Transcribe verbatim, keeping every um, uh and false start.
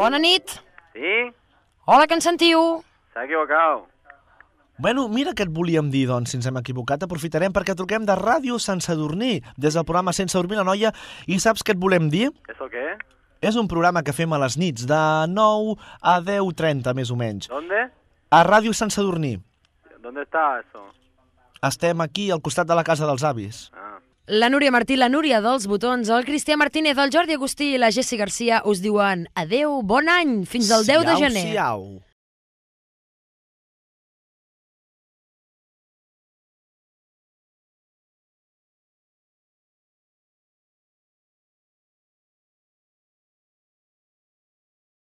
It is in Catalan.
Bona nit. Sí? Hola, que ens sentiu? S'ha equivocat. Bueno, mira què et volíem dir, doncs, si ens hem equivocat. Aprofitarem perquè truquem de Ràdio Sant Sadurní, des del programa Sense dormir la noia, i saps què et volem dir? ¿Eso qué? És un programa que fem a les nits, de nou a deu trenta, més o menys. ¿Dónde? A Ràdio Sant Sadurní. ¿Dónde está eso? Estem aquí, al costat de la casa dels avis. Ah. La Núria Martí, la Núria dels Botons, el Cristià Martínez, el Jordi Agustí i la Jessi Garcia us diuen adeu, bon any, fins al deu de gener. Siau, siau.